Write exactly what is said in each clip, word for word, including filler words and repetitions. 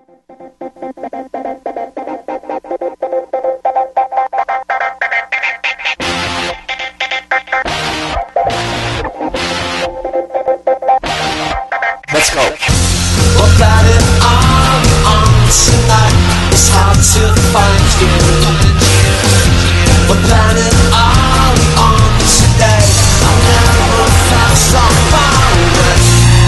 Let's go. What got it on, on tonight? It's hard to find you. What got it on, on today? I've never felt so far away.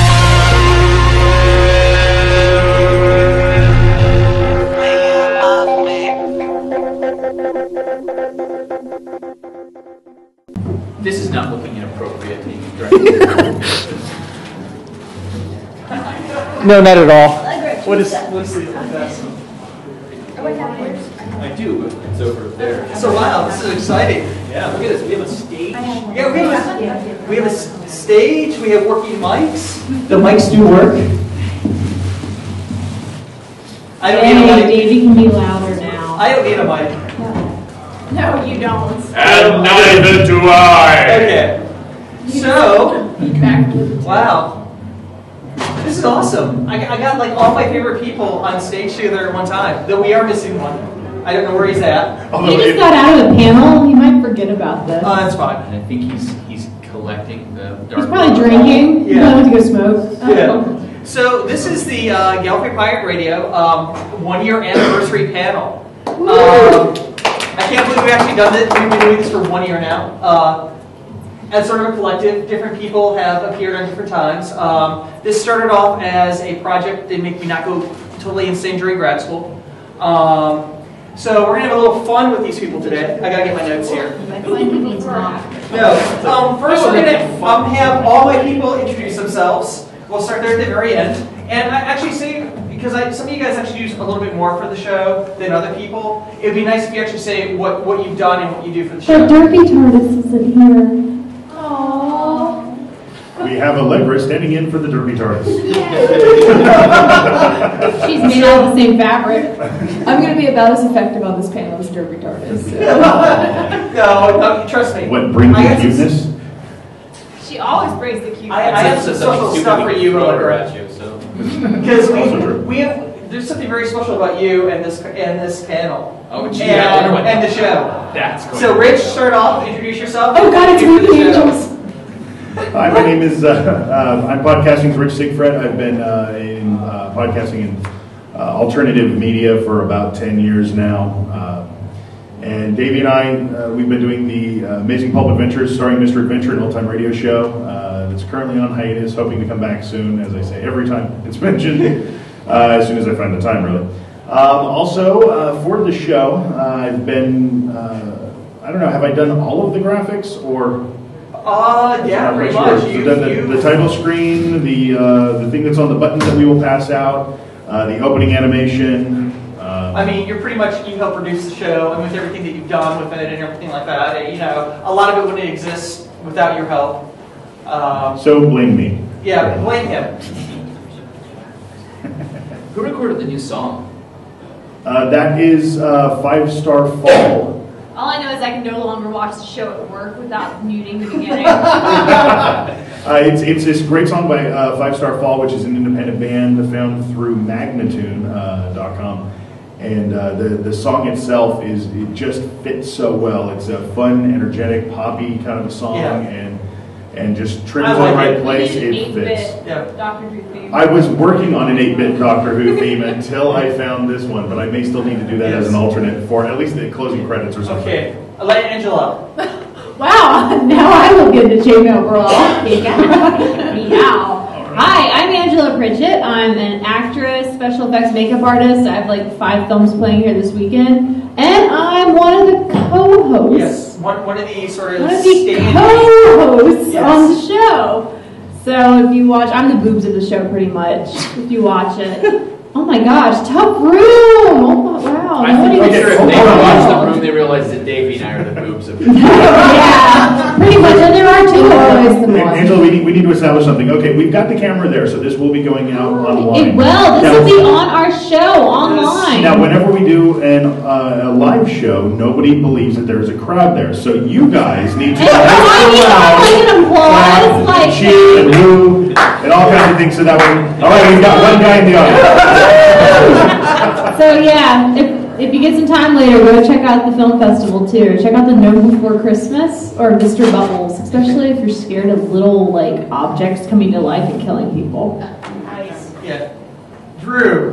Will you love me? This is not looking inappropriate. No, not at all. What is what's the best? I do, but it's over there. So wow, this is exciting. Yeah, look at this. We have a stage. Yeah, we have a, we have a s- stage. We have working mics. The mics do work. I don't need a mic. Davey can be louder now. I don't need a mic. No, you don't. And neither do I. Okay. So, wow. This is awesome. I, I got like all my favorite people on stage together at one time, though we are missing one. I don't know where he's at. He just got out of the panel. He might forget about this. Oh, that's fine. And I think he's he's collecting the dark. He's probably drinking. Yeah. He went to go smoke. Yeah. So this is the uh, Gallifrey Pirate Radio um, one-year anniversary panel. Um, I can't believe we've actually done this. We've been doing this for one year now. Uh, As sort of a collective, different people have appeared on different times. Um, this started off as a project to make me not go totally insane during grad school. Um, so we're going to have a little fun with these people today. I got to get my notes here. No. Um, first we're going to um, have all my people introduce themselves. We'll start there at the very end. And I actually say, because I, some of you guys actually use a little bit more for the show than other people, it would be nice if you actually say what, what you've done and what you do for the show. But Derpy TARDIS isn't here. We have Allegra standing in for the Derpy TARDIS. She's made out of the same fabric. I'm going to be about as effective on this panel as Derpy TARDIS. So. no, no, trust me. What brings I the got cuteness? She always brings the cute. I, I have some special stuff for you, Allegra. at you, so. Because we, we have, there's something very special about you and this and this panel. Oh, gee, and, I wonder what and the show. That's cool. So, Rich, start off. Introduce yourself. Oh God, it's Introduce Ruby the show. Angels. Hi, my name is, uh, uh, I'm podcasting with Rich Sigfred. I've been uh, in uh, podcasting in uh, alternative media for about ten years now. Uh, and Davey and I, uh, we've been doing the uh, Amazing Pulp Adventures starring Mister Adventure, an old-time radio show uh, that's currently on hiatus, hoping to come back soon, as I say every time it's mentioned, uh, as soon as I find the time, really. Um, also, uh, for the show, uh, I've been, uh, I don't know, have I done all of the graphics, or... Uh, yeah, pretty much. So You, then the, you, the title screen, the uh, the thing that's on the buttons that we will pass out, uh, the opening animation. Um, I mean, you're pretty much, you help produce the show, and with everything that you've done with it and everything like that, you know, a lot of it wouldn't exist without your help. Um, so blame me. yeah, blame him. Who recorded the new song? Uh, that is uh, Five Star Fall. All I know is I can no longer watch the show at work without muting the beginning. uh, it's it's this great song by uh, Five Star Fall, which is an independent band found through magnatune dot com. Uh, and uh, the, the song itself is, it just fits so well. It's a fun, energetic, poppy kind of a song, Yeah. and and just trims I in like the right it. place. We It need an fits. eight-bit Yeah. Doctor Who theme. I was working on an eight-bit Doctor Who theme until I found this one, but I may still need to do that Yes. as an alternate for at least the closing credits or something. Okay, I'll let Angela. Wow, now I look good in the chainmail brawl. Meow. Hi, I'm Angela Pritchett. I'm an actress, special effects makeup artist. I have like five films playing here this weekend. And I'm one of the co-hosts. Yes, one, one of the sort of One of the stand- co-hosts Yes. on the show. So if you watch, I'm the boobs of the show pretty much, if you watch it. Oh my gosh, tough room! Oh, wow. I nobody think was- sure if they hold on. watch the room, they realize that Davey and I are the boobs of it. Yeah, pretty much. And there are two of us. An- Angela, we need, we need to establish something. Okay, we've got the camera there, so this will be going out online. It will. This Now- will be on our show online. Now, whenever we do an, uh, a live show, nobody believes that there's a crowd there. So you guys need to And I need like an applause, clap, like cheer, and move, and all kinds of things. So that way, all right, we've got one guy in the audience. So yeah, if, if you get some time later, go check out the film festival too. Check out the No Before Christmas or Mister Bubbles, especially if you're scared of little like objects coming to life and killing people. Nice. Yeah. Drew.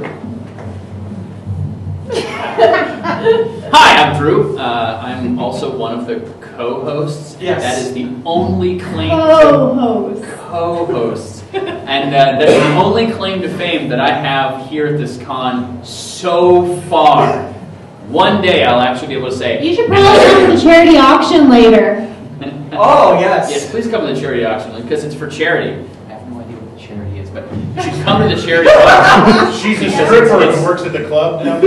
Hi, I'm Drew. Uh, I'm also one of the co-hosts. Yes. That is the only claim Co-host. to co-hosts. And uh, that's the only claim to fame that I have here at this con so far. One day I'll actually be able to say, You should probably come to the charity auction later. Oh, yes. Yes, please come to the charity auction because it's for charity. I have no idea what the charity is, but you should come to the charity auction. She's a Because stripper it's- and works at the club now.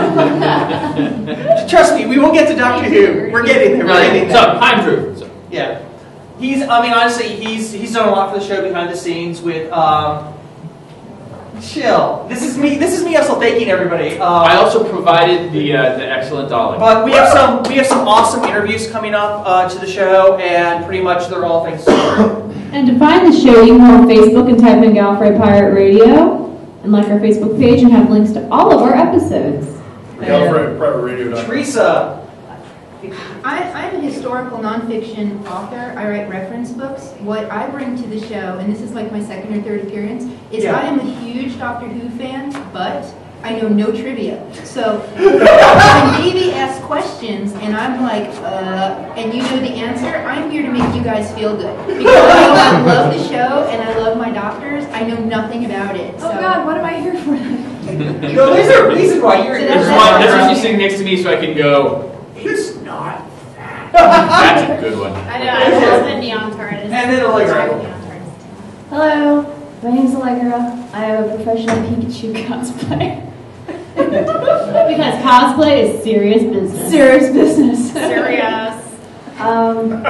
Trust me, we will get to Doctor Who. We're getting there. We're Right. getting So, there. I'm Drew. So, Yeah. He's, I mean, honestly, he's he's done a lot for the show behind the scenes with, um, chill. This is me, this is me also thanking everybody. Um, I also provided the uh, the excellent dolly. But we have some we have some awesome interviews coming up uh, to the show, and pretty much they're all thanks to her. And to find the show, you can go on Facebook and type in Gallifrey Pirate Radio and like our Facebook page and have links to all of our episodes. Gallifrey Private Radio. Teresa. I, I'm a historical nonfiction author. I write reference books. What I bring to the show, and this is like my second or third appearance, is Yeah. I am a huge Doctor Who fan, but I know no trivia. So when Davey asks questions and I'm like, uh, and you know the answer, I'm here to make you guys feel good. Because I know I love the show and I love my doctors. I know nothing about it. So. Oh God, what am I here for then? No, there's a reason why you're So here. That's that's why, why- that's why she's sitting next to me so I can go, it's not that. That's a good one. I know, I love the neon TARDIS. And then Allegra. Hello, my name's Allegra. I am a professional Pikachu cosplayer. Because cosplay is serious business. Serious business. Serious. Um,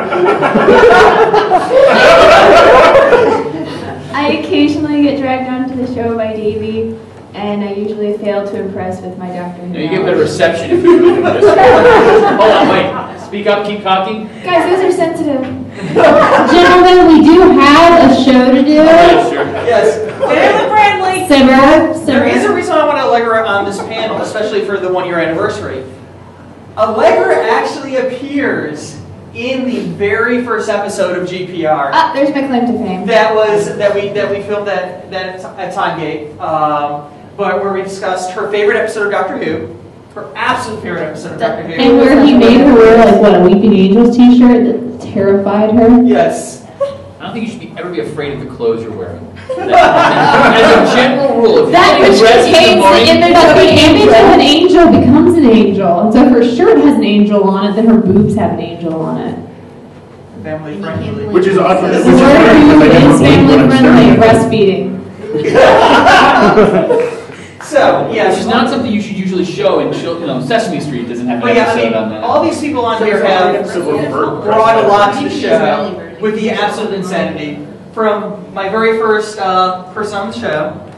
I occasionally get dragged onto the show by Davey, and I usually fail to impress with my Doctor Who. No, you get better knowledge. reception if you do this. Hold on, wait. Speak up, keep talking. Guys, those are sensitive. Gentlemen, we do have a show to do. Yeah, sure. Yes. Family friendly. Simmer, There is a simmer. reason I want Allegra on this panel, especially for the one year anniversary. Allegra actually appears in the very first episode of G P R. Ah, there's my claim to fame. That was that we that we filmed at that at Timegate, um, but where we discussed her favorite episode of Doctor Who, her absolute favorite episode of Doctor Who. And where he made her wear like what, a Weeping Angels t-shirt that terrified her. Yes. I don't think you should be, ever be afraid of the clothes you're wearing. As a general rule, if That you're which getting dressed in the contains the morning, image of the image of an angel becomes an angel. And so if her shirt has an angel on it, then her boobs have an angel on it. Family friendly. Which is odd. Which The is word funny because I Who is never believed family when I'm friendly, staring at it. breastfeeding. So yeah, which is not something you should usually show in chil- you know, Sesame Street doesn't have an But yeah, I episode mean, on that. all these people on here have brought a lot to the show with the absolute insanity. From my very first uh, person on the show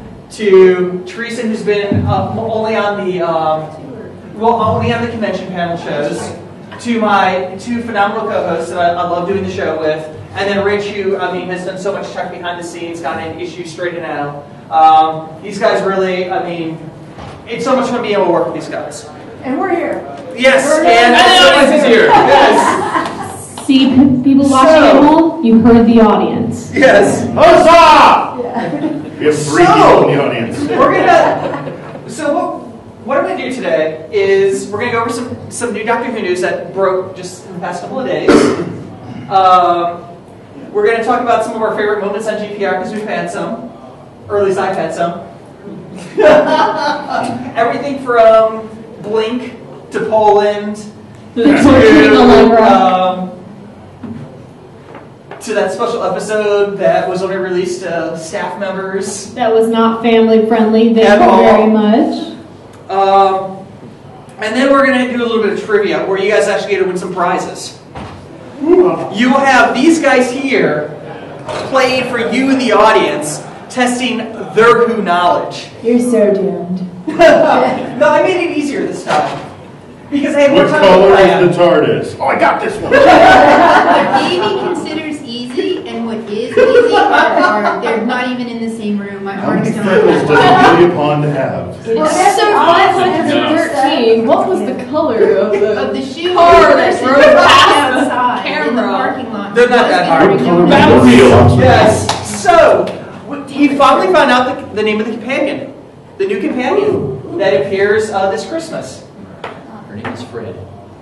to Teresa, who's been uh, only on the um, well, only on the convention panel shows, to my two phenomenal co-hosts that I, I love doing the show with, and then Rich, who I mean has done so much tech behind the scenes, gotten issues straightened out. Um, these guys really, I mean, it's so much fun being able to work with these guys. And we're here. Yes, We're and And the audience is here. Yes, See, p- people watching So- at home, you heard the audience. yes. Huzzah! Yeah. We have three So- people in the audience. We're gonna. So what? What I'm gonna do today is we're gonna go over some some new Doctor Who news that broke just in the past couple of days. Um, we're gonna talk about some of our favorite moments on G P R because we've had some, or at least I've had some. Everything from Blink to Poland The torturing to, Allegra. um, to that special episode that was only released to staff members. That was not family friendly. Thank At you all. very much. Um, and then we're going to do a little bit of trivia where you guys actually get to win some prizes. You will have these guys here playing for you in the audience, testing their Who knowledge. You're so doomed. No, I made it easier this time. Because I had more What time to color plan. is the TARDIS? Oh, I got this one. What Davey considers easy and what is easy, or, or they're not even in the same room. My How heart's many going freckles to does Amelia Pond have? It's so five hundred thirteen. What was the color of the of the shoes car that that she drove was past the outside in the camera? parking lot? They're not that hard. What color was Battlefield. the officer? Yes. So, we we finally found out the, the name of the companion, the new companion that appears uh, this Christmas. Her name is Fred.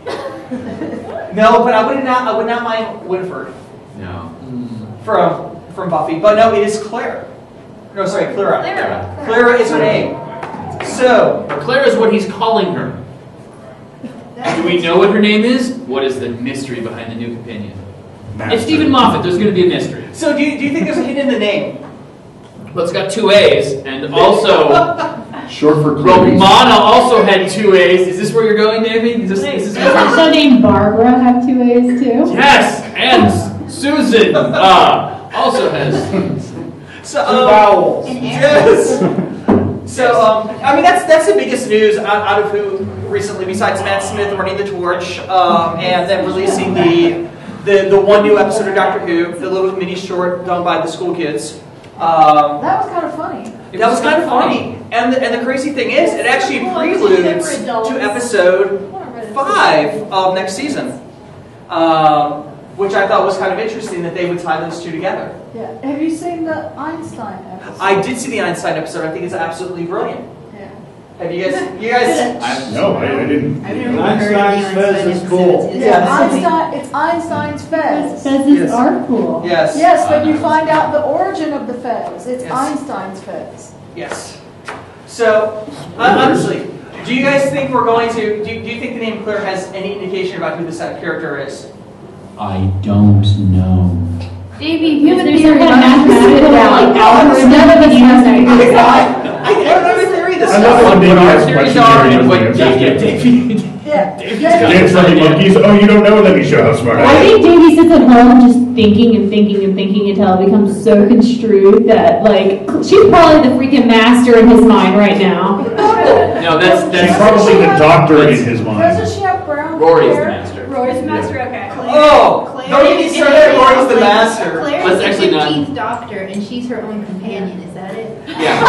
No, but I would not. I would not mind Winford No. from from Buffy. But no, it is Claire. No, sorry, Clara. Clara. Clara is her name. So, But Claire is what he's calling her. Do we know what her name is? What is the mystery behind the new companion? It's Stephen Moffat. There's going to be a mystery. so do you, do you think there's a hint in the name? Well, it's got two A's, and also Short for Clarice. Romana also had two A's. Is this where you're going, Davey? Is this, is this Does also named Barbara have two A's too? Yes, and Susan uh, also has. So, Two um, vowels. yes. So, um, I mean, that's that's the biggest news out, out of who recently, besides Matt Smith running the torch, um, and then releasing the, the the one new episode of Doctor Who, the little mini short done by the school kids. Um, That was kind of funny. that was kind of funny, and the, and the crazy thing is, it actually preludes to episode five of next season, um, which I thought was kind of interesting that they would tie those two together. Yeah. Have you seen the Einstein episode? I did see the Einstein episode. I think it's absolutely brilliant. Yeah. Have you guys? You guys? I, No, I, I didn't. I've never even heard of the Einstein's Fez Einstein is cool. episodes. Is Yeah. it something- Einstein. It's Einstein's Fez. Fezzes Yes. are cool. Yes. Yes, but you find out the origin of the Fez. It's Yes. Einstein's Fez. Yes. So, uh, honestly, do you guys think we're going to? Do you, do you think the name Claire has any indication about who this character is? I don't know. Davey, Human there's theory, some kind of not mathematical like algorithm None of that us you have to know. figure it out. I, I don't know the theory of this I love stuff. when Davey What our asks theories questions are Harry and what doesn't yeah, answer. Davey. Yeah. David's Yeah. got Dance this funny idea. monkeys. Oh, you don't know? Let me show how smart I I am. think Davey sits at home just thinking and thinking and thinking until it becomes so construed that, like, she's probably the freaking master in his mind right now. No, that's She's that's probably the doctor in his Doesn't mind. she have brown Rory's the hair? master. Rory's the master, okay. Oh, Claire don't even is start that. the- Rory's the like, master. Claire Let's is the actually not- fifteenth Doctor, and she's her own companion. Is that it? Yeah. No,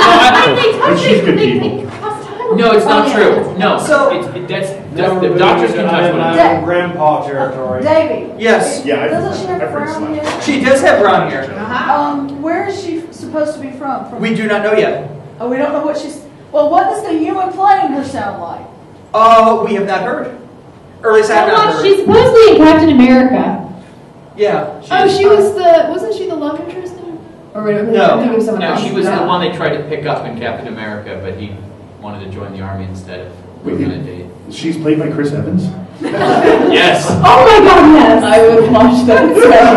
I- But she's good people. no, it's not Oh, yeah, true. that's- No, So- it, it, that's, Now that's we're the doctors moving can to touch what Yeah. I'm grandpa territory. Davy. Yes. Yeah, I've- Doesn't she have I've heard brown some. hair? She does have brown hair. Uh-huh. Um, where is she supposed to be from? From We do not know yet. Oh, we don't know what she's. Well, what does the human playing her sound like? Oh, we have not heard. Or at least I have not Well, heard. she's supposedly in Captain America. Yeah. Oh, she was the, wasn't she the love interest in? Or wait, No. I'm thinking of someone No, else. she was the one they tried to pick up in Captain America, but he wanted to join the army instead of Wait, going on a date. She's played by Chris Evans? Yes, Oh my god, yes! I would watch that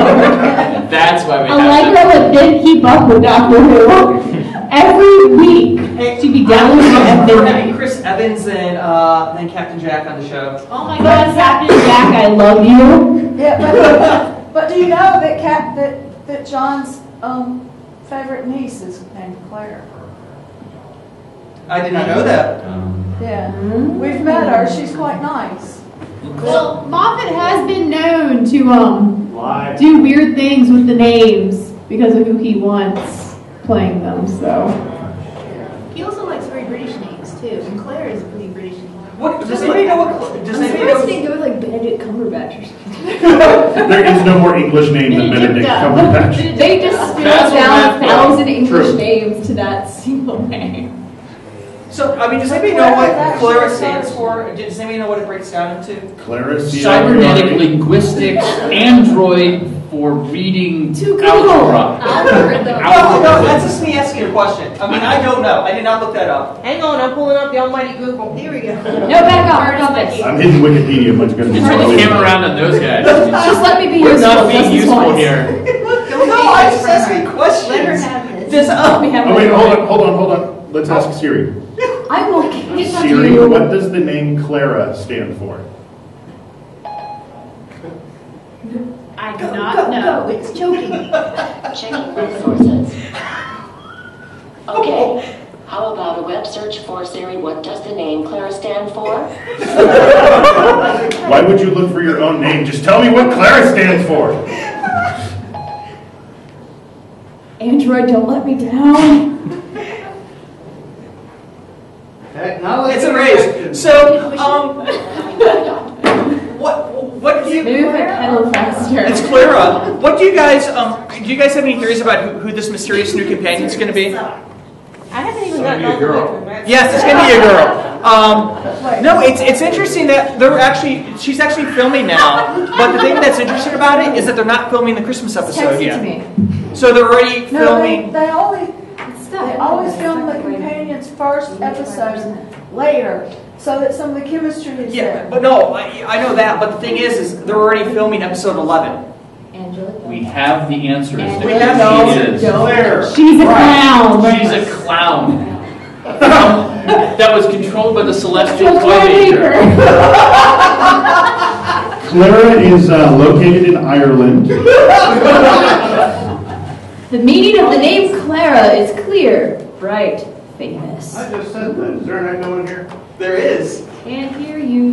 so. that's why we have Allegra would then keep up with Doctor Who. Every week, Hey, she'd be I'm downloading it at for having midnight. Chris Evans than uh, than Captain Jack on the show. Oh my But God, Captain Jack, I love you. Yeah, but, but do you know that Cat that that John's um, favorite niece is named Claire? I did not know that. Yeah, we've met her. She's quite nice. Well, Moffat has been known to um Lie. do weird things with the names because of who he wants playing them. So He also likes very British names too, and Claire is a pretty British name. What does anybody know? What does I'm anybody surprised know? they didn't go with like Benedict Cumberbatch or something. There is no more English name than Benedict Cumberbatch. They just spilled Basil down a Rathbone. thousand English True. names to that single name. So, I mean, does anybody know what Clara stands for? Does anybody know what it breaks down into? Clara C. cybernetic linguistics android for reading Too cool. algebra. Algorithm. No, no, that's just me asking a question. I mean, I don't know. I did not look that up. Hang on, I'm pulling up the almighty Google. Here we go. No, back up. Back up this. I'm hitting Wikipedia much good. You turn the camera around on those guys. Just let me be We're useful. not being just useful once. here. Don't No, take I this just from asking her. questions. Let her have this. Does, uh, We have Oh wait, hold on, hold on, hold on. Let's ask Siri. I will kiss Siri, you. what does the name Clara stand for? I do Go, not go, know. go. It's choking. Checking my sources. Okay, how about a web search for Siri? What does the name Clara stand for? Why would you look for your own name? Just tell me what Clara stands for. Android, don't let me down. It's a raise. So, um, what what do you? Maybe if I pedal faster. It's Clara. What do you guys um? Do you guys have any theories about who, who this mysterious new companion is going to be? I haven't even gotten all the way through that. Yes, it's going to be a girl. Um, no, it's it's interesting that they're actually she's actually filming now. But the thing that's interesting about it is that they're not filming the Christmas episode Text it yet. to me. So they're already No, filming. they, they always Stop. they always film the companion's first episode later, so that some of the chemistry is Yeah, there. but no, I, I know that. But the thing is, is they're already filming episode eleven. We have the answers. We have the She answers. is. Claire. She's a clown. She's a clown. That was controlled by the celestial Toy toy maker. Clara is uh, located in Ireland. The meaning of the name Clara is clear, bright, famous. I just said that. Is there an echo in here? There is. Can't hear you.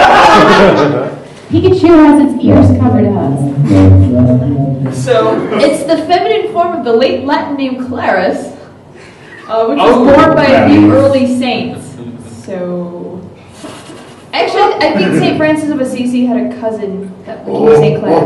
Pikachu has its ears covered up. So It's the feminine form of the late Latin name Clarus, uh, which was Oh, born by a few nice. early saints. So, actually, I think Saint Francis of Assisi had a cousin that became Saint Clare.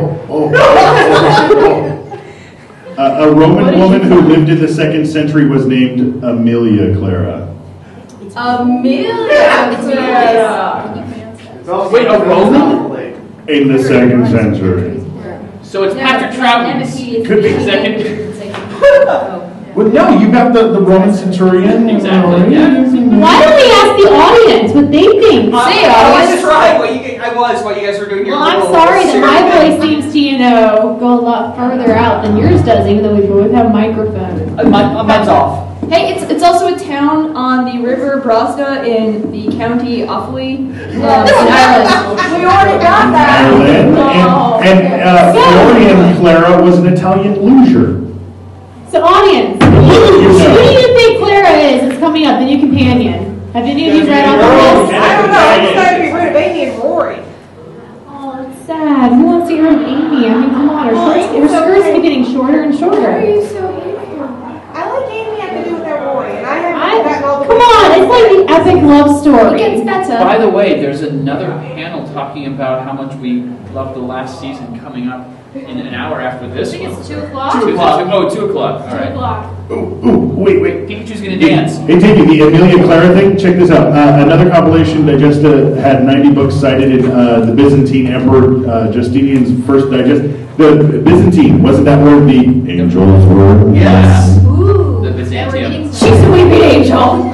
Uh, a Roman What did woman you who find? lived in the second century was named Amelia Clara. Amelia Clara. Wait, a Roman? In the second century. So it's Patrick Troughton. Could be. Second. Well, no, you got the, the Roman centurion. Exactly, yeah. Why don't we ask the audience what they think? I, Say, I was audience. trying. What you, I was while you guys were doing your. Well, I'm little sorry that my experiment. voice seems to, you know, go a lot further out than yours does, even though we both have microphones. Uh, mine- uh, mine's off. Hey, it's it's also a town on the River Brosna in the county Offaly, um, in Ireland. We already got that. Ireland. Oh, And, and uh, okay. Florian Clara was an Italian loser. So, audience, who do you think Clara is? It's coming up, the new companion. Have any of you read on the list? I don't know. I'm going to be rid of Amy and Rory. Oh, it's sad. Who wants to get rid of Amy? I mean, come on, her skirts, her skirts keep getting shorter and shorter. Why are you so hateful? I like Amy. I could do without Rory, and I haven't I, gotten all the come way on, it's like the epic love story. It gets better. By the way, there's another panel talking about how much we love the last season coming up in an hour after this I think one. it's two o'clock. Two o'clock. Oh, two o'clock. All Two right. o'clock. Ooh, ooh, wait, wait. Pikachu's gonna dance. Hey, Davey, the Amelia Clara thing, check this out. Uh, another compilation digest uh, had ninety books cited in uh, the Byzantine Emperor uh, Justinian's first digest. The Byzantine, wasn't that where the angels were? Yes. Ooh. The and we're Byzantium. getting some- She's a weeping angel.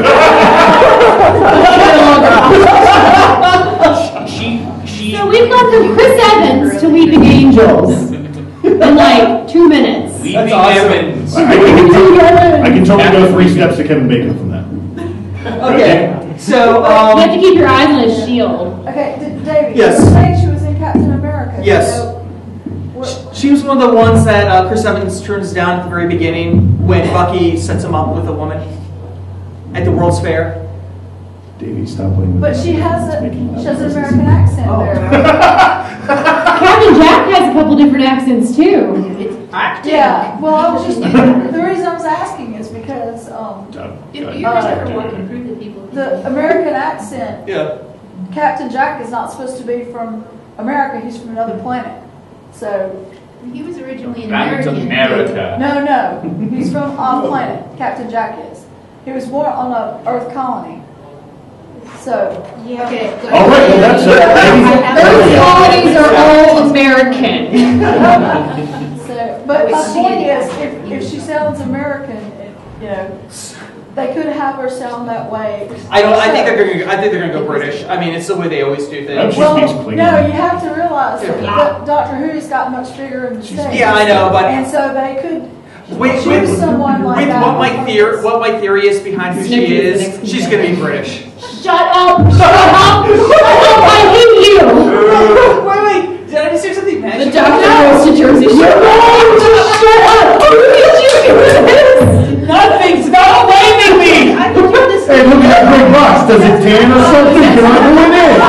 She, she. So we've gone from Chris Evans to Weeping Angels in like two minutes. Weeping That's awesome. Evans. I, I, can totally, I can totally go three steps to Kevin Bacon from that. Okay. So You have to um. keep your eyes on his shield. Okay, D- David. Yes. You were saying she was in Captain America. Yes. So, what- She was one of the ones that uh, Chris Evans turns down at the very beginning when Bucky sets him up with a woman at the World's Fair. Davey, stop playing with But that. she has It's a making loud she has an noises. American accent Oh. there. Right? Captain Jack has a couple different accents too. Yeah. Well, I was just the reason I was asking is because um, If Uh, you uh, ever walk and prove that people. the American accent. Yeah. Captain Jack is not supposed to be from America. He's from another planet. So He was originally an Back to American. America. no, no, he's from off planet. Captain Jack is. He was born on a Earth colony. So Yeah. Okay. Go All right, well, that's it. Earth colonies are all American. So, but my point is, if, if she sounds American, it, you know, they could have her sound that way. I don't. I think they're going. I think they're going to go British. I mean, it's the way they always do things. She Well, speaks Klingon. no, you have to realize that, that Doctor Who's got much bigger in the States. Yeah, I know, but And so they could with, choose with, someone like with that. what my theory, what my theory is behind who she Snippy is the is, next she's one. going to be British. Shut up! Shut up! Shut up! I hate you! Wait, wait. Did I just say something bad? The doctor goes to Jersey Shore. Shut up! Who did you do this? Nothing's not blaming me. I can do this. Hey, look at that big box. Does it tan or something? Can I go in there?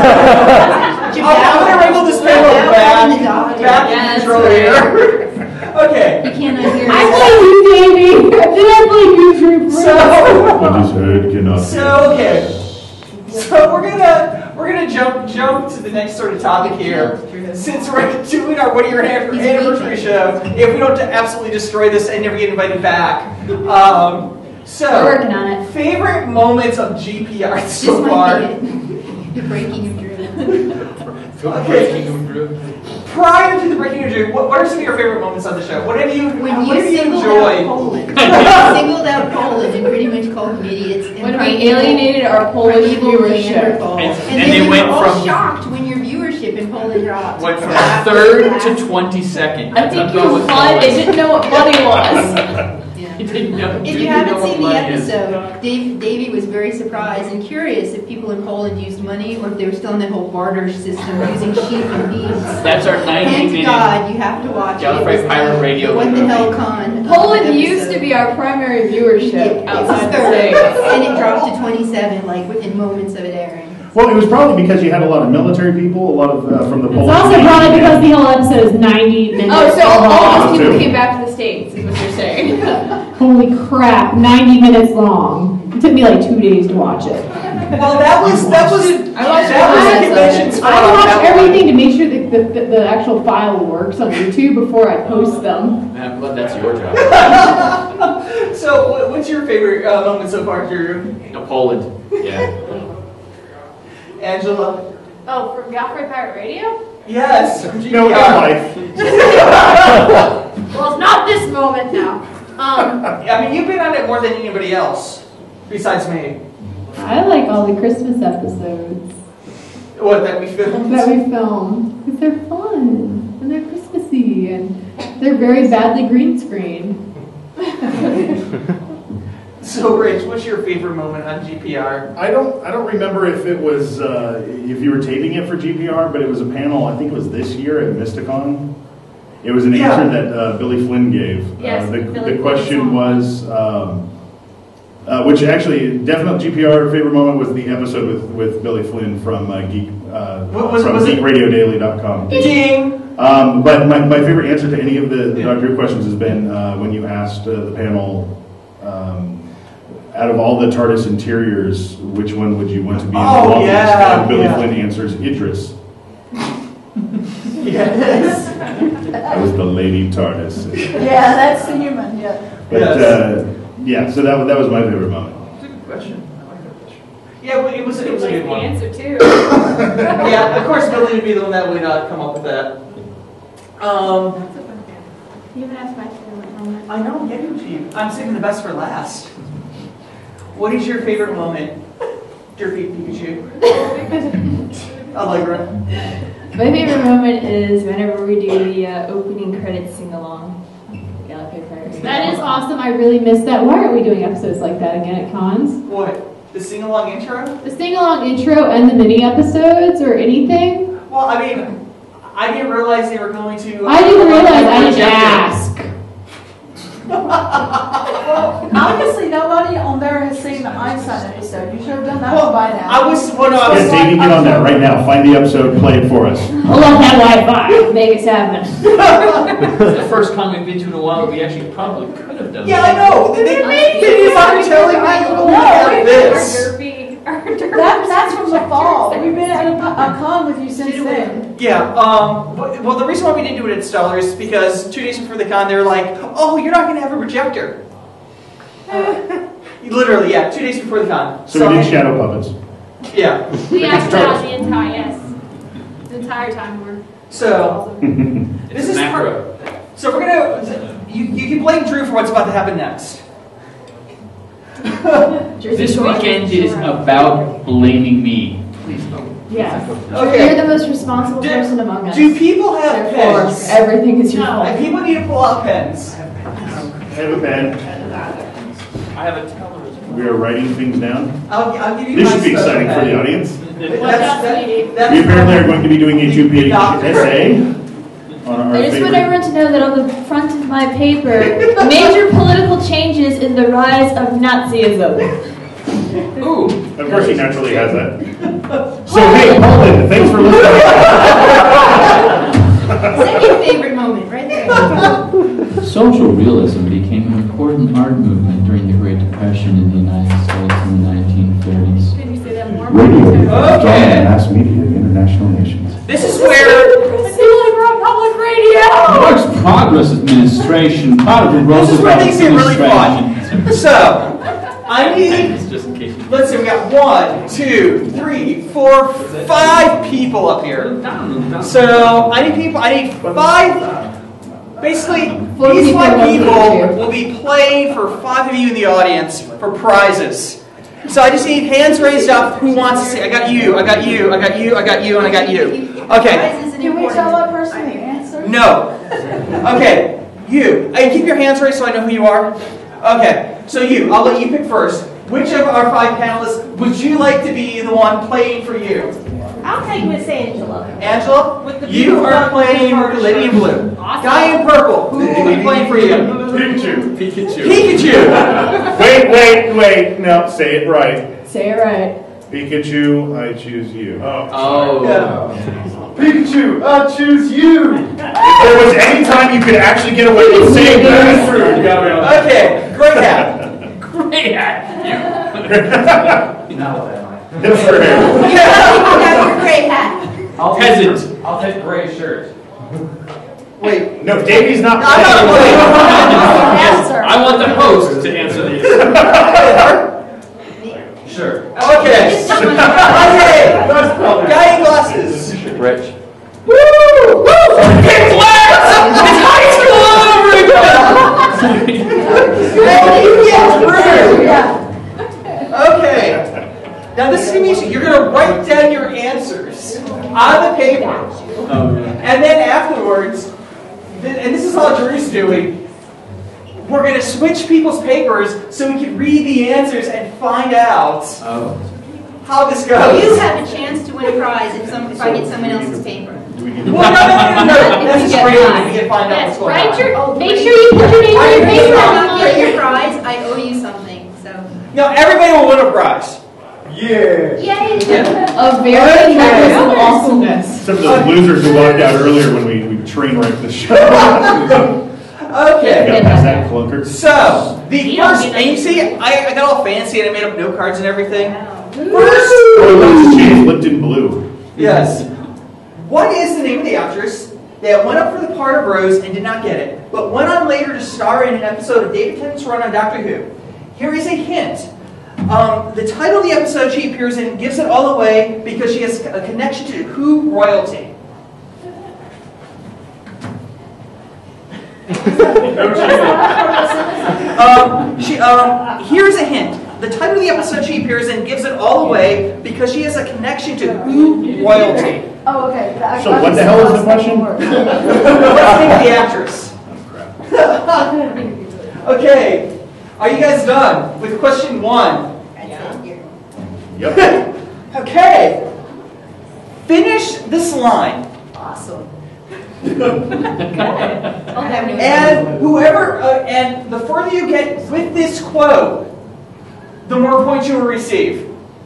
I'm, I'm going to wrinkle this panel back, back in Yes. control here. Okay. You cannot hear I us. blame you, Davey. Did I blame you, Drew? So, What is heard cannot so okay. So we're gonna we're gonna jump jump to the next sort of topic here. Since we're doing our one year anniversary show, if we don't absolutely destroy this and never get invited back. Um, so We're working on it. Favorite moments of G P R This so might far. be it. The breaking of Drew. Okay. Prior to the breaking of Drew, what, what are some of your favorite moments on the show? What have you When what you have you singled enjoyed? out Poland, you singled out Poland and pretty much called them idiots. And When we primeval- alienated our Polish primeval viewership. Neanderthals. And- And, and then they we went were all from- shocked when your viewership in Poland dropped. Went from That was third to last- twenty-second. I think That's you about what won. Poland- They didn't know what money was. He didn't know- If didn't you know haven't what seen the money is. episode, Dave, Davey was very surprised and curious if people in Poland used money or if they were still in that whole barter system using sheep and beads. That's our ninety Thank minute God, you have to watch Gallifrey it. It was Pirate the Radio What the movie. hell con? Poland episode. used to be our primary viewership It was outside the third, States. and it dropped to twenty-seven, like within moments of it airing. Well, it was probably because you had a lot of military people, a lot of uh, from the It's Polish. also Navy. probably because the whole episode is ninety minutes Oh, so all, all long. those people too. came back to the States, is what you're saying. Holy crap, ninety minutes long. It took me like two days to watch it. Well, that was that was I watched that was a it. convention spot. I on watch that everything to make sure that the, the, the actual file works on YouTube before I post them. Man, I'm glad that's your job. one. So, what- what's your favorite uh, moment so far, Drew? No, Poland. Yeah. Angela? Oh, from Gallifrey Pirate Radio? Yes. from No, in G P R. life. Well, it's not this moment now. Um, I mean, you've been on it more than anybody else, besides me. I like all the Christmas episodes What, that we filmed? that we film because they're fun and they're Christmassy and they're very badly green screened. So, Rich, what's your favorite moment on G P R? I don't. I don't remember if it was uh, if you were taping it for G P R, but it was a panel. I think it was this year at Mysticon. It was an Yeah. answer that uh, Billy Flynn gave. Yes, uh, the, Billy the question Flynn. was, um, uh, which actually, definite G P R favorite moment was the episode with, with Billy Flynn from uh, Geek uh, What was it- from was it- geek radio daily dot com. Ding! Um, but my, my favorite answer to any of the, the Doctor Who questions has been uh, when you asked uh, the panel, um, out of all the TARDIS interiors, which one would you want to be in Oh, the longest? yeah, And Billy yeah. Flynn answers Idris. Yes. That was the lady TARDIS. Yeah, that's the human, yeah. But Yes. uh, yeah, so that, was- that was my favorite moment. That's a good question. I like that question. Yeah, but it was, it was a like good the one. answer too. Yeah, of course, Billy would be the one that would uh, come up with that. Um, You haven't asked my favorite moment. I know, yeah, you. I'm saving the best for last. What is your favorite moment, Derpy Pikachu? Allegra. My favorite moment is whenever we do the uh, opening credits sing-along. Gallifrey Pirate Radio. That is awesome. I really missed that. Why aren't we doing episodes like that again at cons? What? The sing-along intro? The sing-along intro and the mini episodes or anything? Well, I mean, I didn't realize they were going to. I didn't realize. I didn't Projector. ask. Obviously, nobody on there has seen the Einstein episode. You should have done that Well, one by now. I was. Well, no, I was. Yeah, Davey, get on that right now. Find the episode, play it for us. Pull up that Wi-Fi. Make it happen. It's the first con we've been to in a while. We actually probably could have done Yeah, I that. know. They, they, they are telling me to look at this. Our derpy, our derpy That, that's from the fall. We've been at a, a con with you since then. Yeah, um, but- well, the reason why we didn't do it at Stellar is because two days before the con, they were like, oh, you're not going to have a projector. Literally, yeah, two days before the con. So we did shadow puppets. Yeah. We acted out the entire, yes. The entire time we're. So, It's this is macro. so we're gonna. You, you can blame Drew for what's about to happen next. This weekend is about blaming me. Please don't. Yes. Okay. You're the most responsible Do- person among us. Do people have Therefore, pens? everything is your No. And fault. people need to pull out pens. I have a pen. I have a teller. We are writing things down. I'll, I'll give you This my should be special exciting for pen. the audience. That's, What else that, do you need? that's We apparently are going to be doing a two-page Doctor. essay on our I just want favorite. everyone to know that on the front of my paper, major political changes in the rise of Nazism. Ooh. Of course, he naturally has that. So, hey, Poland, thanks for listening. Second favorite moment, right there. Social realism became an important art movement during the Great Depression in the United States in the nineteen thirties. Can you say that more? Radio, Okay. mass media, international nations. This is where Public radio! Works Progress Administration, part of the this is where Roosevelt things get really administration. fun. So, I need. Just in case you- Let's see, we got one, two, three, four, five people up here. So I need people. I need five. Basically, Four these people five up people here. will be playing for five of you in the audience for prizes. So I just need hands raised up. Who wants to say? I got you. I got you. I got you. I got you. And I got you. Okay. Can we tell that person the answer? No. Okay. You. Hey, keep your hands raised so I know who you are. Okay. So you. I'll let you pick first. Which of our five panelists would you like to be the one playing for you? I'll take Miss Angela. Angela, With the you blue are button playing and the lady in blue. Awesome. Guy in purple, who will be playing for you? Pikachu. Pikachu. Pikachu. Wait, wait, wait. No, say it right. Say it right. Pikachu, I choose you. Oh. Yeah. Pikachu, I choose you. If there was any time you could actually get away with saying that. Okay, great hat. Great hat. Now what am I? Good for him. Have your gray hat. I'll Peasant. Take, I'll take gray shirt. Wait. No, Davey's not I'm not playing. playing. I want the host to answer these. Sure. Okay. Okay. Guy in glasses. Rich. Woo! Woo! It's Lex! It's high school all over again! Hey, you get through! Okay. Now this is gonna be, you're gonna write down your answers on the paper. Oh, yeah. And then afterwards, th- and this is all Drew's doing, we're gonna switch people's papers so we can read the answers and find out Oh. how this You goes. have a chance to win a prize if some if I get someone else's paper. Do we need Well, no, no, no, no, no. That's If just you get random. mine. We can find out Yes, what's going write on. your, make sure you put your name I in your agree. paper If I'm on not the getting your line. prize, I owe you something. So No, everybody will win a prize. Yeah. Yay! A very levels of awesomeness. Except for those losers who walked out earlier when we, we train wrecked the show. Okay. Gotta pass that clunker. So, the You don't first, get and you that. see, I, I got all fancy and I made up note cards and everything. First, Oh, James Lipton Blue. yes. What is the name of the actress that went up for the part of Rose and did not get it, but went on later to star in an episode of David Tennant's run on Doctor Who? Here is a hint. Um, the title of the episode she appears in gives it all away because she has a connection to Who royalty. um, she, um, here's a hint. The title of the episode she appears in gives it all away because she has a connection to Who royalty. Oh, okay. I- So I what the just hell is lost the that question? word. What's the name of the actress? Okay. Are you guys done with question one? Yep. Okay. Finish this line. awesome. And whoever, uh, and the further you get with this quote, the more points you will receive.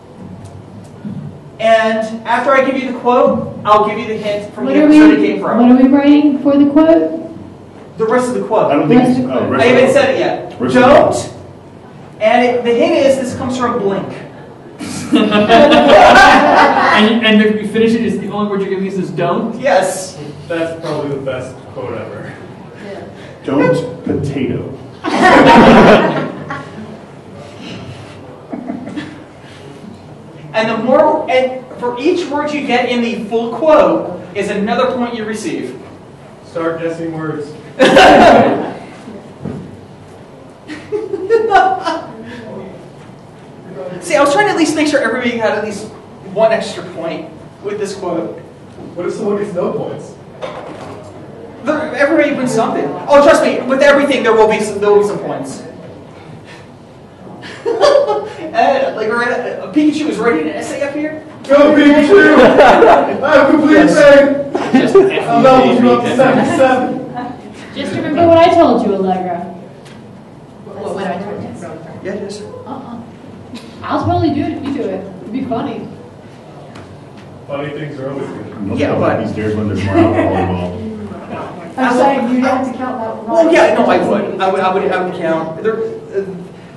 And after I give you the quote, I'll give you the hint from What the are episode it we? came What from. are we writing for the quote? The rest of the I quote. don't think it's. Oh, I haven't said it yet. Rest of Don't. And it, the hint is this comes from Blink. and and the, you finish it is the only word you're giving us is don't? Yes. That's probably the best quote ever. Don't potato. And the more, and for each word you get in the full quote is another point you receive. Start guessing words. See, I was trying to at least make sure everybody had at least one extra point with this quote. What if someone gets no points? The- Everybody wins something. Oh, trust me, with everything there will be some, there will be some points. And, like, right, uh, Pikachu is writing an essay up here. Go Pikachu! I have complete faith! Just I'm level you up to seventy-seven. Just remember what I told you, Allegra. What would I tell you? Yeah, yes. Uh-uh. I'll totally do it if you do it. It'd be funny. Funny things are always good. Don't Yeah, go but- up these stairs when there's more alcohol involved. I'm saying you'd have to count that one. Well, yeah, no, I would. I would. I would. I would count. There, uh,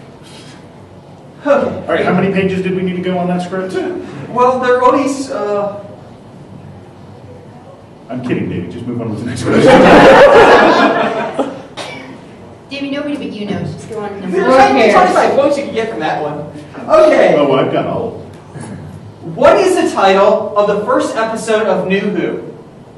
okay. All right, how many pages did we need to go on that script? Well, there are all these. Uh, I'm kidding, David. Just move on with the next question. Davey, nobody but you knows. Just go on to number There's four. like twenty-five points you can get from that one. Okay. Oh, well, I've got all. What is the title of the first episode of New Who?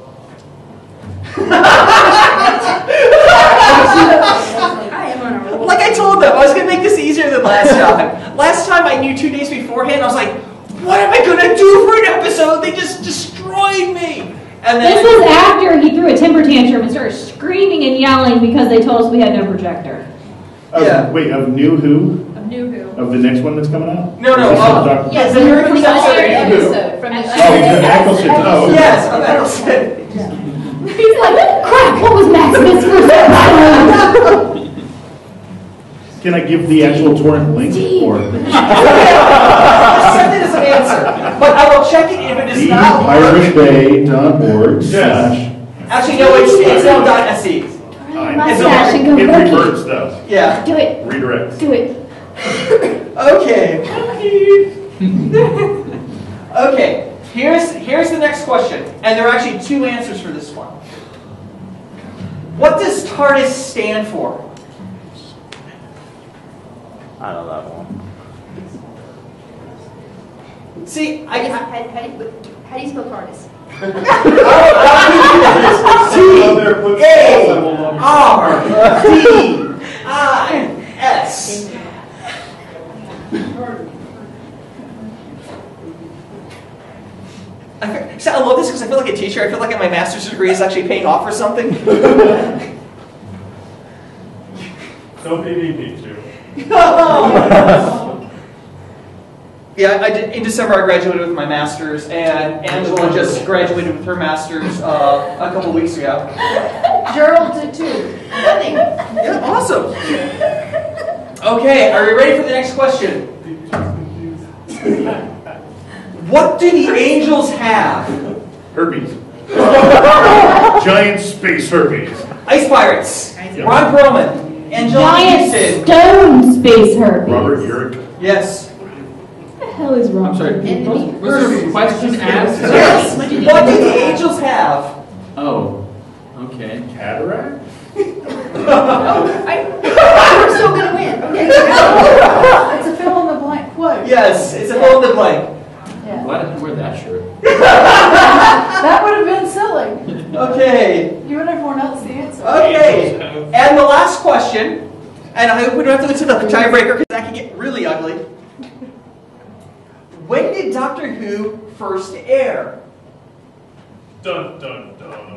I am on a roll. Like I told them, I was going to make this easier than last time. Last time I knew two days beforehand, I was like, what am I going to do for an episode? They just destroyed me. And then This was after he threw a temper tantrum and started screaming and yelling because they told us we had no projector. Oh, Yeah. Wait, of New Who? Of New Who. Of the next one that's coming out? No, no, Or is this uh, from Doctor Yes, the the very from the first episode Iron of New Who. episode. From the Oh, Iron the Eccleston. Oh, okay. Yes, of Eccleston. He's like, crap, what was Maximus first episode? Can I give the actual torrent link? Or Just send it as an answer. But I will check it if it is the not. Irish Bay dot org slash. Actually, no, it's, it's now .se. Mustache and go It rookie. reverts though. Yeah. Do it. Redirects. Do it. Okay. Okay. Here's here's the next question, and there are actually two answers for this one. What does TARDIS stand for? I know that one. See, I, How do you- I, how- how do you- how do you spell TARDIS? T A R D I S. I, fe- see, I love this because I feel like a teacher. I feel like my master's degree is actually paying off for something. No P D P, too. Yeah, I did, in December I graduated with my master's, and Angela just graduated with her master's uh, a couple weeks ago. Gerald did too. Nothing. Yeah, awesome. Okay, are we ready for the next question? What do the angels have? Herpes. Giant space herpes. Ice Pirates. Ron Perlman. Angela Giant Houston. stone space herpes. Robert Urich. Yes. What the hell is wrong? I'm sorry. And the- Was there a question asked? Yes. What do the angels have? Oh, okay. Cataract? I, we're still gonna win. Okay. It's a fill in the blank quote. Yes, it's a fill in the blank. Yeah. Why did I wear that shirt? That would have been silly. Okay. You and everyone else the answer. Okay. And the last question, and I hope we don't have to listen to the tiebreaker because that can get really ugly. When did Doctor Who first air? Dun, dun, dun.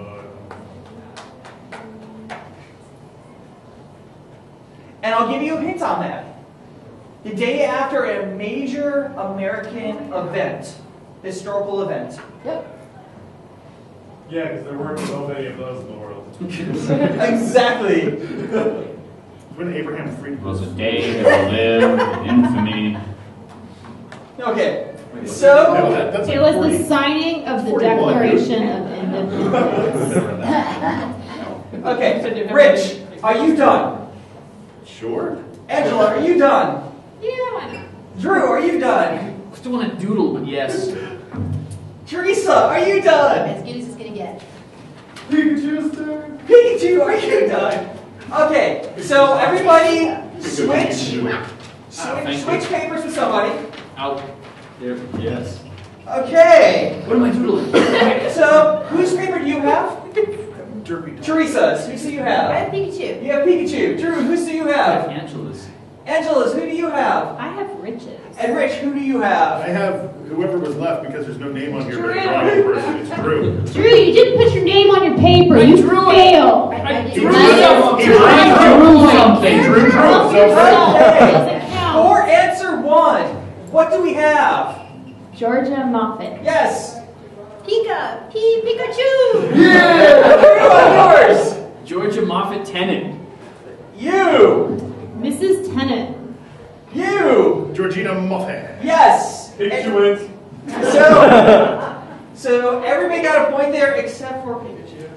And I'll give you a hint on that. The day after a major American event, historical event. Yep. Yeah, because there weren't so many of those in the world. Exactly. When Abraham It Freed was a day that will live in infamy. Okay. So, No, that- that's It like was the forty. signing of the forty-one. Declaration of Independence. okay. Rich, are you done? Sure. Angela, are you done? Yeah, why not? Drew, are you done? I still want to doodle, but yes. Teresa, are you done? As good as it's gonna get. Pikachu's turn. Pikachu, are you done? Okay, so everybody switch, switch, switch papers with somebody. Out. There. Yes. Okay. What am I doodling? So, whose paper do you have? Derpy. Teresa's. Whose do you I have? have Pikachu. You have Pikachu. Drew, whose do you have? Angela's. Angela's. Who do you have? I have riches. And Rich, who do you I have? have whoever was left because there's no name on here, but Drew. a drawing person. It's Drew. Drew, you didn't put your name on your paper. You drew it. failed. I, I I did drew not. something. He drew I drew something. Drew, Drew. So, Doesn't count. For answer one, what do we have? Georgia Moffat. Yes. Pika, P, Pikachu. Yeah. Drew, yours. Georgia Moffat Tennant. You. Missus Tennant. You. Georgina Moffat. Yes. Pikachu wins. So, so everybody got a point there except for Pikachu.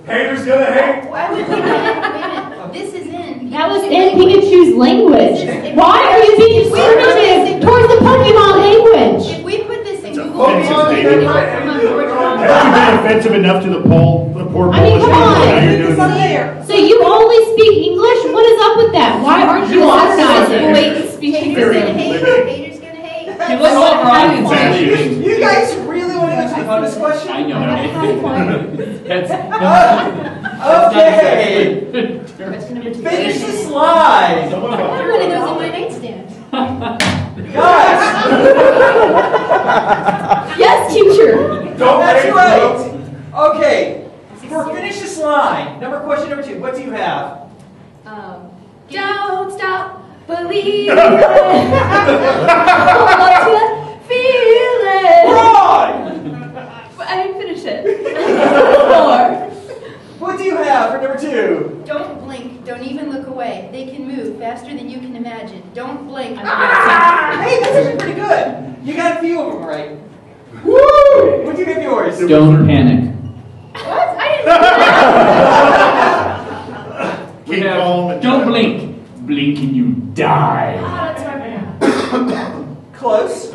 Haters gonna hate. Why would we, wait a minute, this is in. That was in Pikachu's language. Why are you being discriminative towards the Pokemon language? If we put this in It's Google, offensive, David. Haven't you been offensive enough to the poll, the poor I mean, Polish come people? on. Now you're doing there. So you only speak English? What is up with that? Why aren't you modernizing? Wait, speaking haters Very gonna hate, limiting. haters gonna hate. You look all Brian's Fascist. You guys really want to answer the bonus question? I know. That's, Okay. Finish the slide. I have one of those in my nightstand. Guys, Yes, teacher. Don't that's hate, right. bro. Okay. For finish this line, number question number two. What do you have? Um, don't stop believing. Hold on to that feeling. Wrong. But I didn't finish it. Four. What do you have for number two? Don't blink. Don't even look away. They can move faster than you can imagine. Don't blink. Ah! Hey, that's actually pretty good. You got a few of them right. Woo! What do you have yours? Don't panic. What? I didn't Keep calm and Don't blink. Blink and you die. Close.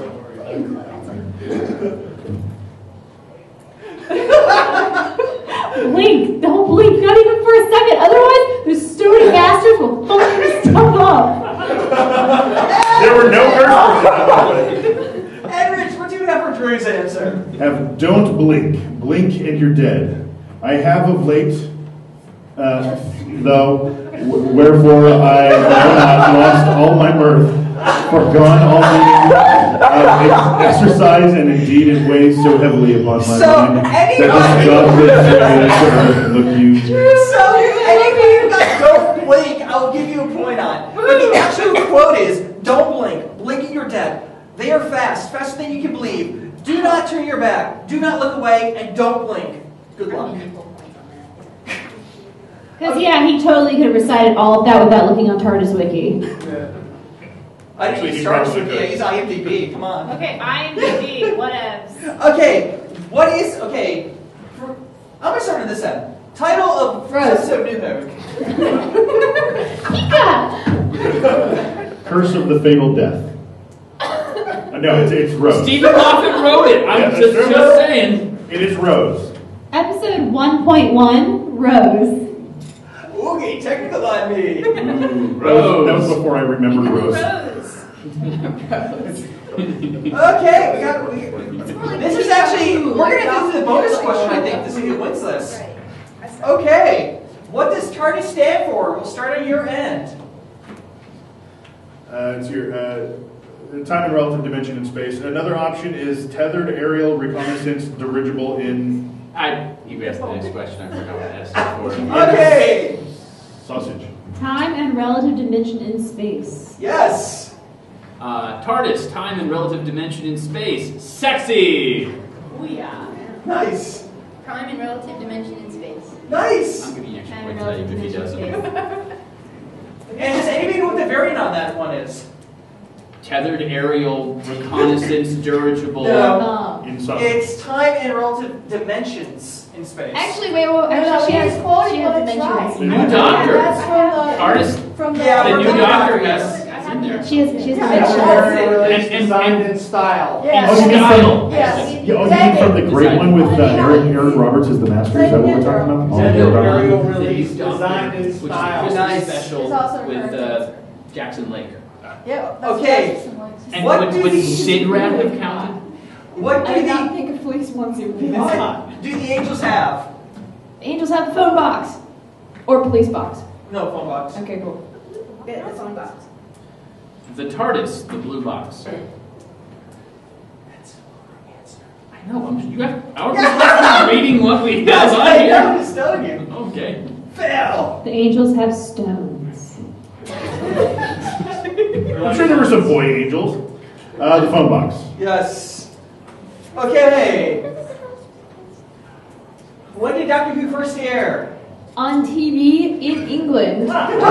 Blink. Don't blink. Not even for a second. Otherwise, those stupid bastards will fuck your stuff up. There were no curse words. And Rich, what do you have for Drew's answer? Have don't blink. Blink and you're dead. I have of late, uh, though, w- wherefore I have not lost all my mirth, forgone all meaning of ex- exercise, and indeed it weighs so heavily upon my So, mind that anybody- this God did to earth. Look you. So, anything you got don't blink, I'll give you a point on. But the actual quote is, don't blink. Blinking you're dead. They are fast, faster than you can believe. Do not turn your back. Do not look away, and don't blink. Good luck. Because, yeah, he totally could have recited all of that without looking on TARDIS Wiki. I didn't Actually, even he start probably with could. yeah, he's I M D B. Come on. Okay, I M D B, whatevs. Okay, what is okay? For, I'm gonna start at this end. Title of Rose. episode New Hope. Curse of the Fatal Death. Uh, no, it's, it's Rose. Stephen Moffat wrote it. I'm Yeah, that's just, true. just saying. It is Rose. Episode one point one, Rose. Okay, technical on me. That was, that was before I remembered Rose. Rose. Okay, we got. We, this is actually. We're gonna do the bonus question, I think, to see who wins this. Okay, what does TARDIS stand for? We'll start on your end. Uh, it's your uh, time and relative dimension in space. Another option is tethered aerial reconnaissance dirigible in I, you asked the next question. I forgot what I asked before. Okay. sausage. Time and relative dimension in space. Yes. Uh, TARDIS, time and relative dimension in space. Sexy! Oh yeah. Nice. Time and relative dimension in space. Nice. I'm giving you extra Time and points to that even if he relative doesn't. dimension in space. And does anybody know what the variant on that one is? Tethered aerial reconnaissance dirigible. No. In sausage. It's time and relative dimensions in space. Actually, wait, well, No, no, actually, she he's has, quoting she has what it's dimensions. right. The new doctor. That's from the. TARDIS. From the. Yeah, The we're new gonna doctor do has this. is in there. She has, she has Yeah, dimensions. that's And- and- designed and- in style. Yeah. Oh, you mean Style. from, Yes. yeah, oh, you mean from the great one with uh, Aaron, Aaron Roberts as the master? Is that what we're talking about? Oh, Tethered yeah. aerial The release new doctor, designed in which is style. Christmas Nice. special It's also with current. uh, Jackson Lake. Yeah. that's Okay. Jackson Lakes. And What would, do would these- Sid Rat have counted? What do I did not the think a police onesie would be this what hot. do the angels have? Angels have the phone box. Or police box. No phone box. Okay, cool. Good, that's on box. The TARDIS, the blue box. That's the wrong answer. I know. I'm just, you have. Our just reading what we have Yes, on I know. I'm here. just telling you. Okay. Fail. The angels have stones. I'm sure there were some boy angels. Uh, the phone box. Yes. Okay. When did Doctor Who first air? On T V in England.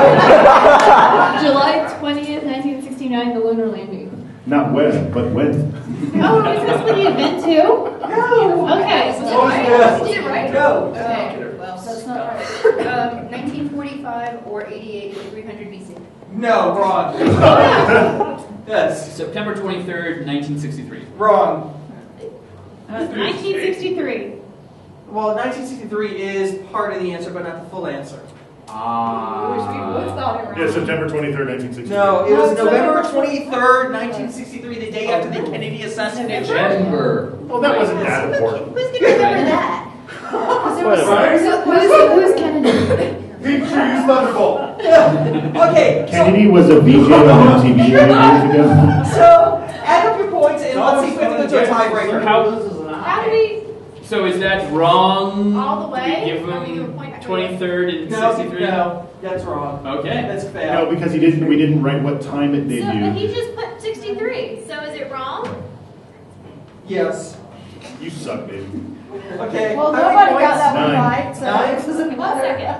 July twentieth, nineteen sixty-nine, the lunar landing. Not when, but when. Oh, is this the event too? No. Okay. Is it Oh, right? yeah. Is it right? No. Okay, well, So it's not stuff. right. Um, nineteen forty-five or eighty-eight or three hundred B C. No, wrong. Yes. September twenty-third, nineteen sixty-three. Wrong. Uh, nineteen sixty-three. Well, nineteen sixty-three is part of the answer, but not the full answer. Ah. Yeah, September twenty-third, nineteen sixty-three. No, it was November twenty-third, nineteen sixty-three, the day after the Kennedy assassination. November. Well, that wasn't that important. Who's going to remember that? Wait a minute. Who's, who's Kennedy? Pete Hughes Thunderbolt. Okay, so, Kennedy was a V J on M T V years ago. so add up your points and let's see if we have to go to a tiebreaker. How, How do we? so is that wrong? All the way? Give Or we give a him point? twenty-third and No, sixty-three? no, that's wrong. Okay. That's fail. No, because he didn't. We didn't write what time it So, but debuted. he just put sixty-three. So is it wrong? Yes. You suck, baby. Okay. Well, how many nobody got points? that one Nine. right, so Nine? it doesn't One matter. second.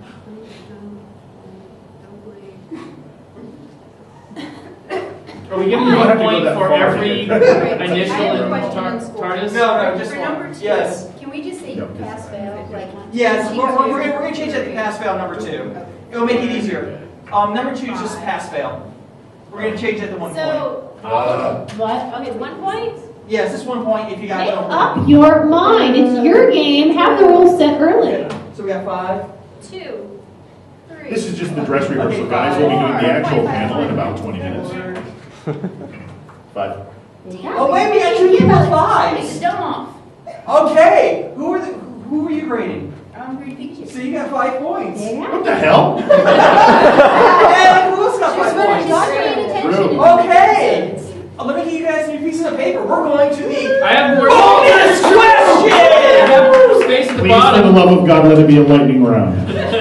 Are we giving You you don't a have to go point that for far. every I initial have a in question tar- on school. TARDIS? No, no, just For one. number two, Yes. can we just say Yep. pass fail? Like, Yes, just we're, we're, use we're, it? gonna, we're gonna change that to pass fail number two. It'll make it easier. Um, number two is just pass fail. We're gonna change that to one point. So, Uh, what? Okay, one point? Yes, just one point if you got Make it. up your mind. It's your game. Have the rules set early. So we got five. Two. Three. This is just the dress rehearsal, Okay, guys. We'll be doing the four. actual Five, panel in five. about twenty minutes. Five. Oh wait, we got two people Take fives. the dome off. Okay, who are the who are you grading? I'm going to Pikachu. So you got five points. What the hell? And who else got five points? Not paying attention. True. Okay. Uh, let me give you guys new pieces of paper. We're going to the I have more bonus I question. have more space at the Please, for the bottom. love of God, let it be a lightning round.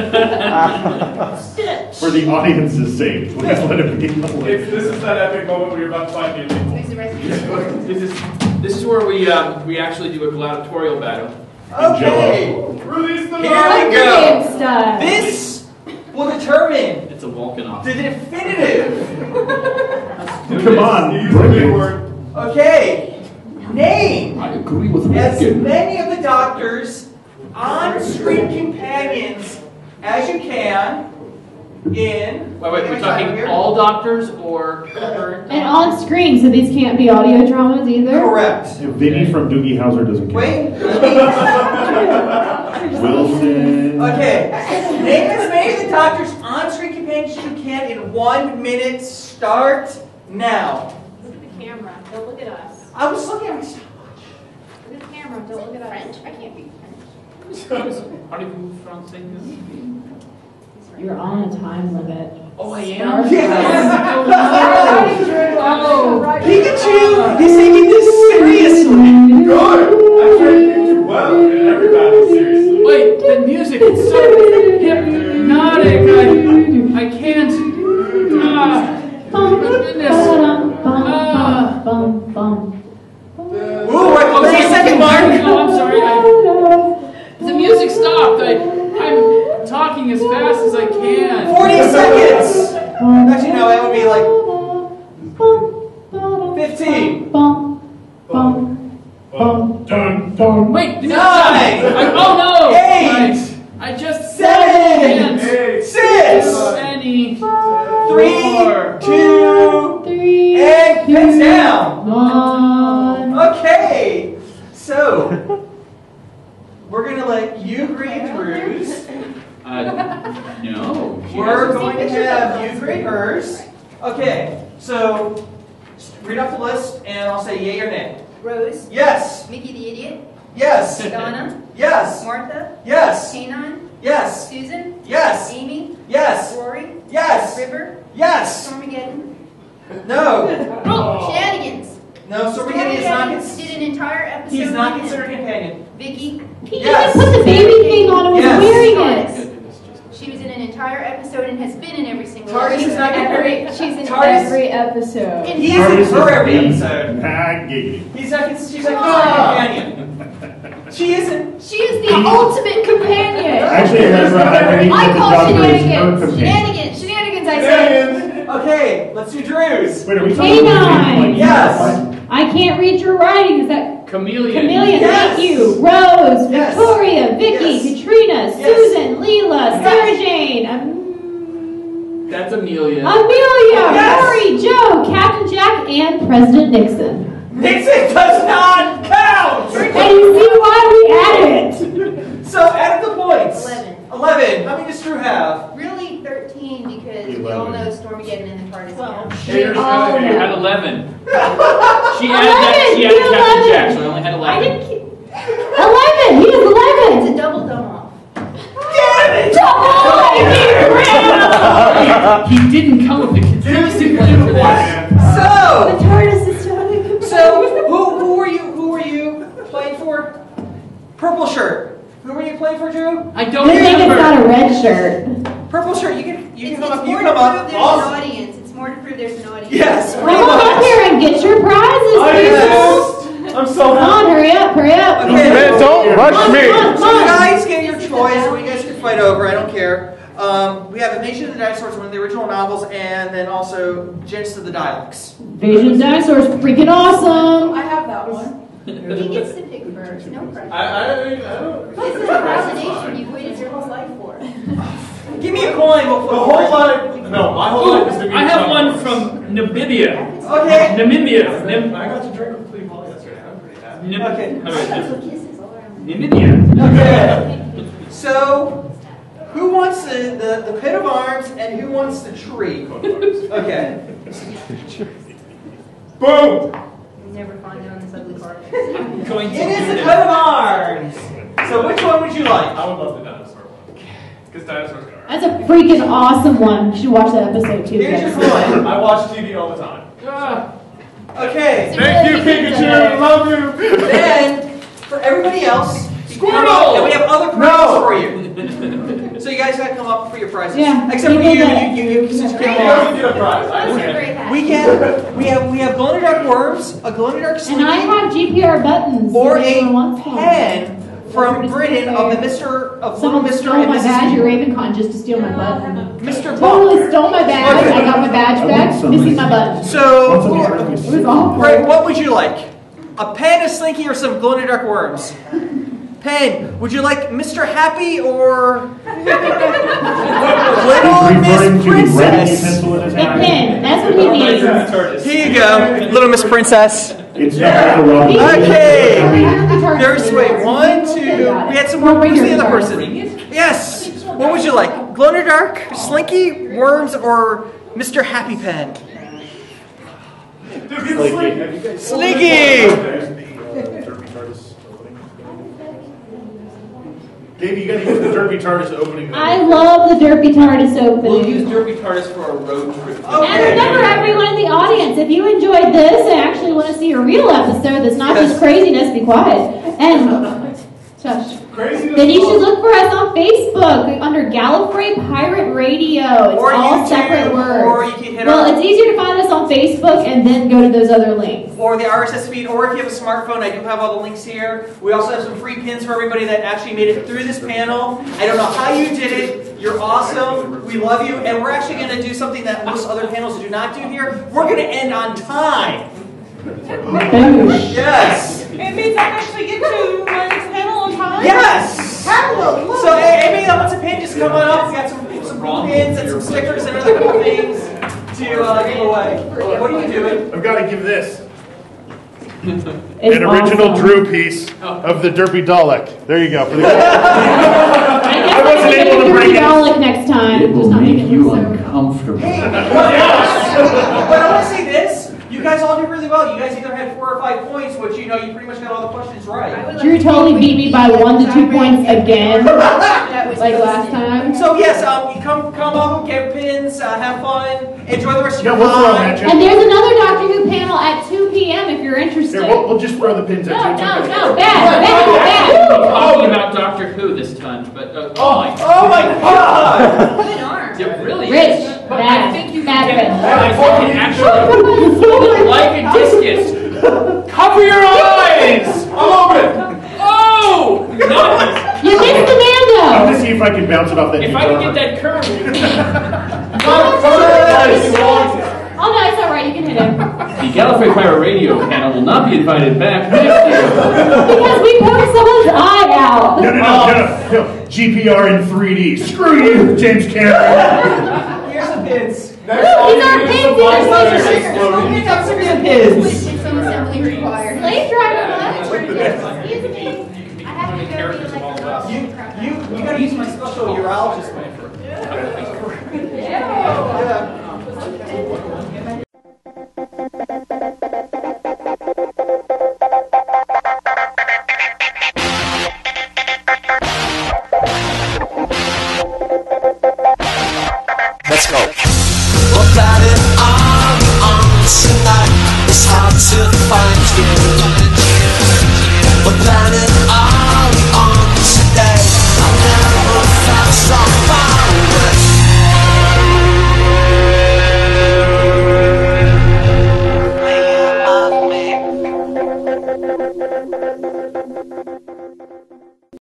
For the audience's sake, please let it be a lightning If this is that epic moment where you're about to find me a people. Who's the rest of you? This is this is where we um, we actually do a gladiatorial battle. Okay. Release the Here knife. we go. Game style. This will determine It's a Vulcan the definitive. Come on, You use the bring big it. word. Okay. Name I agree with as many of the doctor's on-screen companions as you can in. Wait, wait, we're talking all doctors or current? And on screen, so these can't be audio dramas either. Correct. If Vinny from Doogie Howser doesn't count. Wait. Wilson. Okay. Name as many of the doctor's on-screen companions as you can in one minute. Start now. Look at the camera. Don't look at us. I was looking at my stopwatch. Look at the camera. Don't look at us. French? I can't be French. Parlez-vous français? You're on a time limit. Oh, I am? Yes. Oh. Pikachu is taking this seriously. Good. I can't do well. And everybody, seriously. Wait, the music is so hypnotic. I, I can't. Ah, Bum, my goodness. bum, bum, Ah. bum, bum, bum. Ooh, right Oh, before the second mark. No, I'm sorry. I, the music stopped. I, I'm talking as fast as I can. forty seconds. Actually, no, that would be like fifteen. Bum, bum, bum, Dun, dun. Wait, the Nine. I, oh no! Eight. I, I just Seven. can't. Six. Any Three. more. Two. three, And pins down. one. Okay. So we're gonna let you grade Drew's. Uh, no. she We're doesn't. going to have you grade hers. Okay. So read off the list, and I'll say yay or nay. Rose, Yes. Mickey the Idiot, Yes. Donna, Yes. Martha, Yes. Kanon, Yes. Susan, Yes. Amy, Yes. Rory, Yes. River, Yes. Stormageddon, No. Shenanigans. No. So is not. Stormageddon did an entire episode. He's not on him. considered a companion. Vicky, He Yes. even put the baby thing on and was Yes. wearing it. she was in an entire episode and has been in every single TARDIS episode. is not Every, she's in TARDIS- every episode. In He's fact, in Artist her is every the- episode. Ah, giggity. He's not. She's not Ah. considered a companion. She isn't. She is the ultimate companion. Actually, Ezra, I believe I that the call doctor is her shenanigans. companion. Shenanigans. Shenanigans, I say. Okay, let's do Drew's. Wait, are we talking Canine. about like, Yes. I can't read your writing. Is that Chameleon. Chameleon? Yes. Thank you. Rose, Yes. Victoria, Vicky, Yes. Katrina, Yes. Susan, Leela, Yes. Sarah Jane, um, That's Amelia. Amelia, Yes. Rory, Joe, Captain Jack, and President Nixon. Nixon does not count! And you see why we added it. So, add up the points. Eleven. Eleven. How many does Drew have? Really thirteen because we all Eleven. know Stormageddon in the TARDIS. Well, Here's all I know. had eleven. She added that. She Eleven, added you Captain eleven. Jack, so I only had I eleven. didn't keep... eleven! He has eleven! It's a double dumb off. Damn it! He didn't come with the contingency plan for this. So, TARDIS is trying to so who who were you? Who were you playing for? Purple shirt. Who were you playing for, Drew? I I don't think it's remember. not a red shirt. Purple shirt. You can you It's, can come it's up. You more come to up. prove there's Awesome. an audience. It's more to prove there's an audience. Yes. Come on up here and get your prizes, people. I'm so Come on, hurry up, hurry up. Okay. Man, don't rush Come on, me. come on, So come you on. guys get your choice. What you guys can fight over. I don't care. Um, we have Invasion of the Dinosaurs, one of the original novels, and then also Genesis of the Daleks. Invasion of Dinosaurs, freaking awesome. I have that one. He gets to pick first. No pressure. I, I, I don't. This is a fascination you've waited your whole life for. Give me a coin. We'll The flip whole a coin. life. No, my whole life is to be. I have a one child. from Namibia. Okay. Namibia. Nim- I got to drink with Cleve Hall yesterday. I'm pretty happy. Nim- Okay. all right, That's Nim- what kisses all around. Namibia. Okay. So, who wants the, the, the pit of arms and who wants the tree? Okay. Boom! You never find out this ugly part. I'm going to It is do the this. coat of arms. So, which one would you like? I would love the dinosaur one. Because dinosaurs are. That's a freaking awesome one. You should watch that episode too. Here's your guys. coin. I watch T V all the time. Okay. Thank you, Pikachu. Love you. Then, for everybody else, you come up, and we have other prizes for you. So you guys got to come up for your prizes. Yeah. Except for People you, that- you, you, you, since you He came doesn't off. get a prize. I Those are win. great hats. We get, we have, we have glow in the dark worms, a glow in the dark And I sleeve, have G P R buttons. or if a anyone wants one. pen from Britain of the Mister of Someone Mister stole and my badge at Missus RavenCon just to steal my button. Mister Totally Buck. stole my badge. I got my badge back, missing my button. So, Once who- upon a time, It was awful. Greg, what would you like? A pen, a slinky, or some glow in the dark worms? Pen. Would you like Mister Happy or Little He's Miss referring to the writing Princess? utensil in his The hand. pin. That's what he needs. Here you go, Little Miss Princess. It's not the wrong. Okay. Happy. There's wait, one, two. We had some more. Who's the other person? Yes. What would you like? Glow in the dark, Slinky, worms, or Mister Happy Pen? Slinky. Davey, you gotta use the Derpy TARDIS opening. I love the Derpy TARDIS opening. We'll use Derpy TARDIS for a road trip. And remember, everyone in the audience, if you enjoyed this and actually want to see a real episode that's not just craziness, be quiet. And shush. Then you should look for us on Facebook under Gallifrey Pirate Radio. It's Or all YouTube, separate words. or you can hit well, our- it's easier to find us on Facebook and then go to those other links. Or the R S S feed, or if you have a smartphone, I do have all the links here. We also have some free pins for everybody that actually made it through this panel. I don't know how you did it. You're awesome. We love you. And we're actually going to do something that most other panels do not do here. We're going to end on time. Yes. It means I actually get to my next panel on time? Yes. So, hey, anybody that wants a pin, just come on up. We got some some cool pins and some stickers and other cool things to uh, give away. What are you doing? I've got to give this. It's An original awesome. Drew piece of the Derpy Dalek. There you go. For the I wasn't able to bring it. Dalek next time. It will Just not make making you it so- uncomfortable. Hey, but, but I want to say this. You guys all did really well. You guys either had four or five points, which, you know, you pretty much got all the questions right. Drew totally beat me by one to two points again, That was like last time. So, yes, um, you come come up, get pins, uh, have fun, enjoy the rest of Yeah, your we'll throw a time. match in. And there's another Doctor Who panel at two p.m. if you're interested. Here, we'll, we'll just throw the pins No, at you. no, no, bad, bad, bad. Talking about Doctor Who this time, but uh, oh my Oh my god! Good arm. it really Rich, is. But bad, I think you bad can get Rich. I think you can actually like a discus. Cover your eyes. I'm open. Oh, nice. You missed the I'm man gonna see if I can bounce it off that. If deep I could armor. get that curve. though. Oh no, it's alright. You can hit him. The Gallifrey Pirate Radio panel will not be invited back next year. Because we poked someone's eye out. No, no, no, no, no. G P R in three D. Screw you, James Cameron. Here's some pins. These are pins. These are Here's some pins. With some assembly required. slave driver. I have to go to like You, you, you gotta use my special urologist wafer. Let's go. What got it on, on tonight? It's hard to find you. What planet